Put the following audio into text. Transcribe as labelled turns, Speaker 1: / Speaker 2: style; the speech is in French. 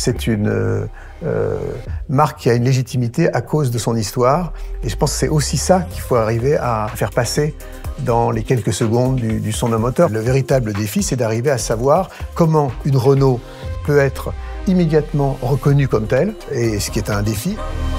Speaker 1: C'est une marque qui a une légitimité à cause de son histoire. Et je pense que c'est aussi ça qu'il faut arriver à faire passer dans les quelques secondes du son d'un moteur. Le véritable défi, c'est d'arriver à savoir comment une Renault peut être immédiatement reconnue comme telle, et ce qui est un défi.